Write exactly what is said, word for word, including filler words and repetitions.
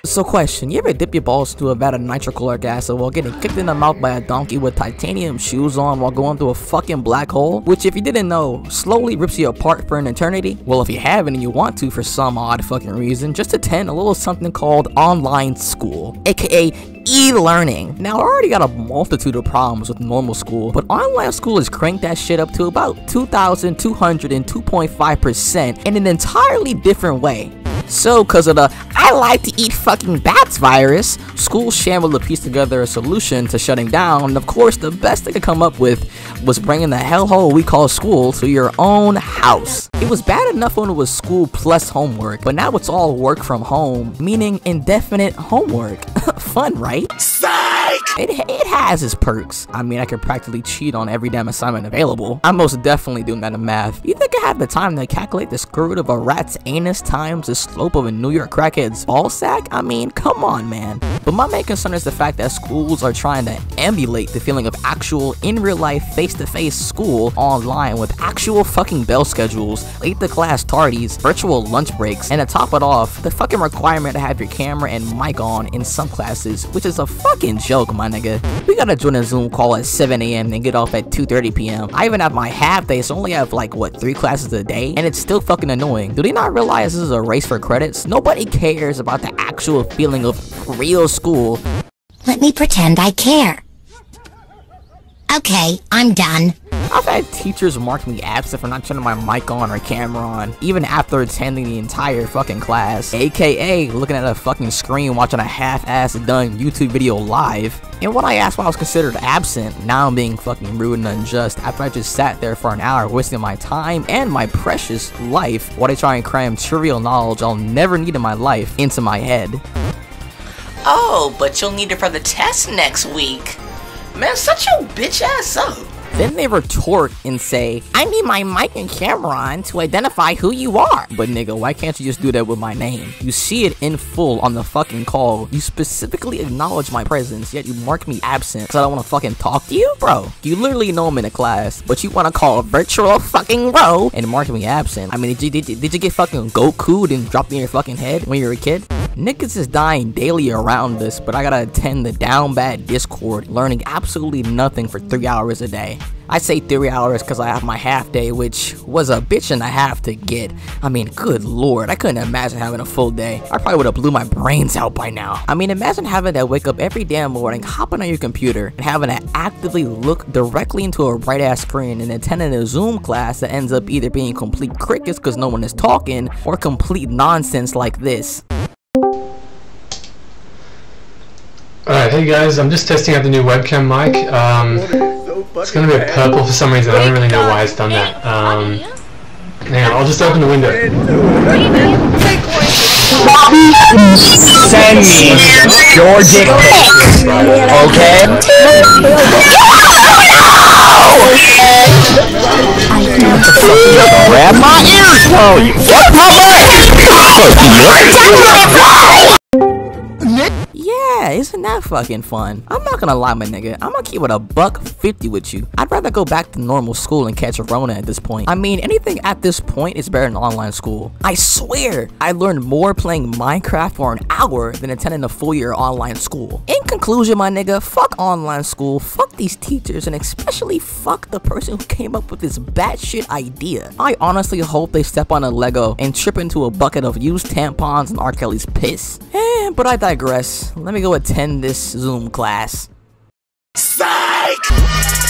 So question, you ever dip your balls into a vat of nitrochloric acid while getting kicked in the mouth by a donkey with titanium shoes on while going through a fucking black hole? Which, if you didn't know, slowly rips you apart for an eternity? Well, if you haven't and you want to for some odd fucking reason, just attend a little something called online school, aka e-learning. Now, I already got a multitude of problems with normal school, but online school has cranked that shit up to about two thousand two hundred two point five percent in an entirely different way. So, cause of the I like to eat fucking bats virus, schools shambled to piece together a solution to shutting down, and of course the best they could come up with was bringing the hellhole we call school to your own house. It was bad enough when it was school plus homework, but now it's all work from home, meaning indefinite homework. Fun, right? Psych! It, it has its perks. I mean, I could practically cheat on every damn assignment available. I'm most definitely doing that in math. You think I have the time to calculate the square root of a rat's anus times the slope of a New York crackhead's ball sack? I mean, come on, man. But my main concern is the fact that schools are trying to emulate the feeling of actual in real life face-to-face school online with actual fucking bell schedules, late to class tardies, virtual lunch breaks, and to top it off, the fucking requirement to have your camera and mic on in some classes, which is a fucking joke, my nigga. We gotta join a Zoom call at seven A M and get off at two thirty P M I even have my half day, so I only have like, what, three classes a day? And it's still fucking annoying. Do they not realize this is a race for credits? Nobody cares about the actual feeling of real school. Let me pretend I care. Okay, I'm done. I've had teachers mark me absent for not turning my mic on or camera on, even after attending the entire fucking class, aka looking at a fucking screen watching a half-assed done YouTube video live. And when I asked why I was considered absent, now I'm being fucking rude and unjust after I just sat there for an hour wasting my time and my precious life while they try and cram trivial knowledge I'll never need in my life into my head. Oh, but you'll need it for the test next week. Man, shut your bitch ass up. Then they retort and say, I need my mic and camera on to identify who you are. But nigga, why can't you just do that with my name? You see it in full on the fucking call. You specifically acknowledge my presence, yet you mark me absent because I don't want to fucking talk to you? Bro, you literally know I'm in a class, but you want to call a virtual fucking row and mark me absent. I mean, did you, did, did you get fucking Goku'd and dropped in your fucking head when you were a kid? Niggas is dying daily around this, but I gotta attend the down bad Discord, learning absolutely nothing for three hours a day. I say three hours because I have my half day, which was a bitch and a half to get. I mean, good lord, I couldn't imagine having a full day. I probably would have blew my brains out by now. I mean, imagine having to wake up every damn morning, hopping on your computer, and having to actively look directly into a bright ass screen and attending a Zoom class that ends up either being complete crickets because no one is talking, or complete nonsense like this. Alright, hey guys, I'm just testing out the new webcam mic. Um, it's gonna be purple for some reason, I don't really know why it's done that. Um, hang on, I'll just open the window. Send me your dick pics, okay? Grab my ears, bro! You fuck my mic! Yeah, isn't that fucking fun? I'm not gonna lie, my nigga. I'm gonna keep it a buck fifty with you. I'd rather go back to normal school and catch a Rona at this point. I mean, anything at this point is better than online school. I swear, I learned more playing Minecraft for an hour than attending a full year online school. In conclusion, my nigga, fuck online school, fuck these teachers, and especially fuck the person who came up with this batshit idea. I honestly hope they step on a Lego and trip into a bucket of used tampons and R. Kelly's piss. Eh, but I digress. Let me go attend this Zoom class. Psych!